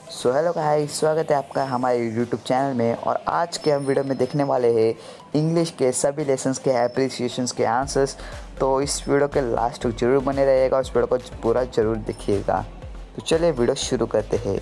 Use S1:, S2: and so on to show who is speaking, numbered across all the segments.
S1: So hello guys, स्वागत है आपका हमारे यूट्यूब चैनल में। और आज के हम वीडियो में देखने वाले हैं इंग्लिश के सभी लेसन्स के एप्रिसिएशंस के आंसर्स। तो इस वीडियो के लास्ट तक जरूर बने रहिएगा, उस वीडियो को पूरा जरूर देखिएगा। तो चलिए वीडियो शुरू करते हैं।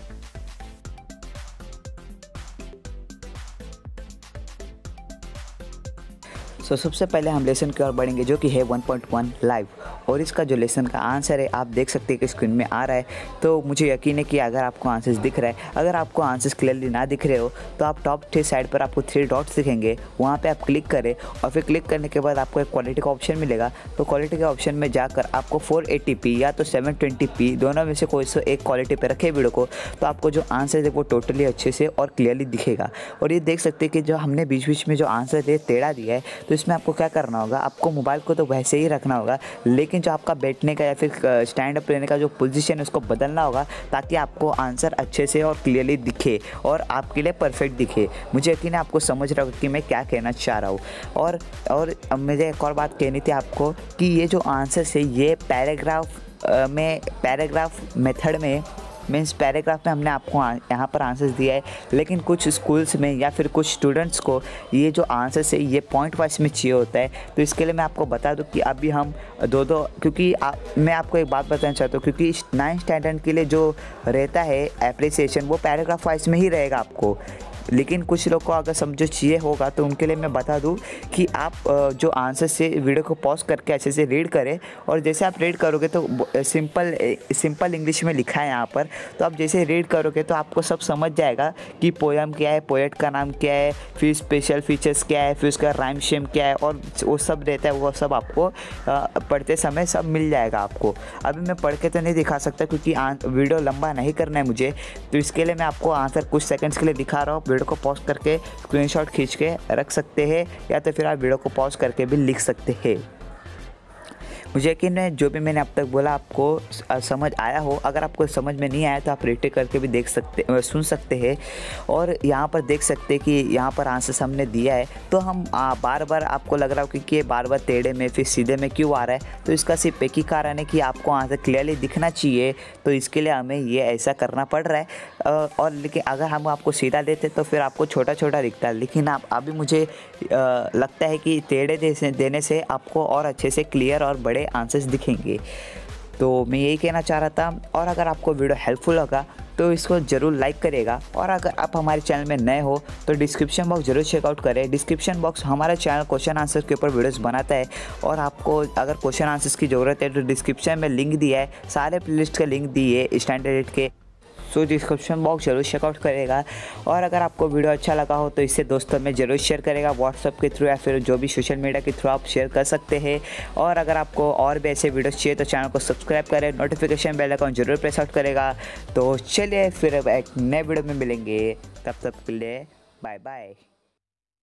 S1: सबसे पहले हम लेसन की ओर बढ़ेंगे, जो कि है 1.1 लाइव। और इसका जो लेसन का आंसर है आप देख सकते हैं कि स्क्रीन में आ रहा है। तो मुझे यकीन है कि अगर आपको आंसर्स दिख रहा है, अगर आपको आंसर्स क्लियरली ना दिख रहे हो तो आप टॉप 3 साइड पर आपको 3 डॉट्स दिखेंगे, वहाँ पे आप क्लिक करें और फिर क्लिक करने के बाद आपको एक क्वालिटी का ऑप्शन मिलेगा। तो क्वालिटी के ऑप्शन में जाकर आपको 480p या तो 720p दोनों में से कोई सा एक क्वालिटी पर रखे वीडियो को, तो आपको जो आंसर है वो टोटली अच्छे से और क्लियरली दिखेगा। और ये देख सकते हैं कि जो हमने बीच बीच में जो आंसर है टेढ़ा दिया है, तो इसमें आपको क्या करना होगा, आपको मोबाइल को तो वैसे ही रखना होगा, लेकिन जो आपका बैठने का या फिर स्टैंड अप रहने का जो पोजीशन है उसको बदलना होगा, ताकि आपको आंसर अच्छे से और क्लियरली दिखे और आपके लिए परफेक्ट दिखे। मुझे यकीन है आपको समझ रहा होगा कि मैं क्या कहना चाह रहा हूँ। और मुझे एक और बात कहनी थी आपको कि ये जो आंसर है ये पैराग्राफ मेथड में मीन्स पैराग्राफ में हमने आपको यहाँ पर आंसर्स दिया है, लेकिन कुछ स्कूल्स में या फिर कुछ स्टूडेंट्स को ये जो आंसर्स है ये पॉइंट वाइज में चाहिए होता है। तो इसके लिए मैं आपको बता दूं कि अभी हम दो क्योंकि मैं आपको एक बात बताना चाहता हूँ, क्योंकि 9th स्टैंडर्ड के लिए जो रहता है एप्रिसिएशन वो पैराग्राफ वाइज में ही रहेगा आपको। लेकिन कुछ लोग को अगर समझो चाहिए होगा तो उनके लिए मैं बता दूं कि आप जो आंसर से वीडियो को पॉज करके अच्छे से रीड करें। और जैसे आप रीड करोगे तो सिंपल इंग्लिश में लिखा है यहाँ पर, तो आप जैसे रीड करोगे तो आपको सब समझ जाएगा कि पोएम क्या है, पोएट का नाम क्या है, फिर स्पेशल फीचर्स क्या है, फिर उसका राइम शेम क्या है, और वो सब रहता है। वो सब आपको पढ़ते समय सब मिल जाएगा आपको। अभी मैं पढ़ के तो नहीं दिखा सकता क्योंकि वीडियो लंबा नहीं करना है मुझे, तो इसके लिए मैं आपको आंसर कुछ सेकंड्स के लिए दिखा रहा हूँ। वीडियो को पॉज करके स्क्रीनशॉट खींच के रख सकते हैं, या तो फिर आप वीडियो को पॉज करके भी लिख सकते हैं। मुझे यकीन है जो भी मैंने अब तक बोला आपको समझ आया हो। अगर आपको समझ में नहीं आया तो आप रिटेक करके भी सुन सकते हैं। और यहाँ पर देख सकते हैं कि यहाँ पर आंसर हमने दिया है। तो हम बार बार आपको लग रहा हो कि ये बार बार टेढ़े में फिर सीधे में क्यों आ रहा है, तो इसका सिर्फ एक ही कारण है कि आपको आंसर क्लियरली दिखना चाहिए, तो इसके लिए हमें ये ऐसा करना पड़ रहा है। और लेकिन अगर हम आपको सीधा देते तो फिर आपको छोटा छोटा दिखता है, लेकिन आप अभी मुझे लगता है कि टेढ़े देने से आपको और अच्छे से क्लियर और बड़े आंसर्स दिखेंगे। तो मैं यही कहना चाह रहा था। और अगर आपको वीडियो हेल्पफुल लगा तो इसको ज़रूर लाइक करेगा। और अगर आप हमारे चैनल में नए हो तो डिस्क्रिप्शन बॉक्स जरूर चेकआउट करें। डिस्क्रिप्शन बॉक्स हमारा चैनल क्वेश्चन आंसर के ऊपर वीडियोस बनाता है, और आपको अगर क्वेश्चन आंसर्स की ज़रूरत है तो डिस्क्रिप्शन में लिंक दिया है, सारे प्लेलिस्ट का लिंक दिए स्टैंडर्ड के। सो डिस्क्रिप्शन बॉक्स जरूर चेकआउट करेगा। और अगर आपको वीडियो अच्छा लगा हो तो इसे दोस्तों में ज़रूर शेयर करेगा, व्हाट्सअप के थ्रू या फिर जो भी सोशल मीडिया के थ्रू आप शेयर कर सकते हैं। और अगर आपको और भी ऐसे वीडियोस चाहिए तो चैनल को सब्सक्राइब करें, नोटिफिकेशन बेल आइकन जरूर प्रेस आउट करेगा। तो चलिए फिर एक नए वीडियो में मिलेंगे, तब तक के लिए बाय बाय।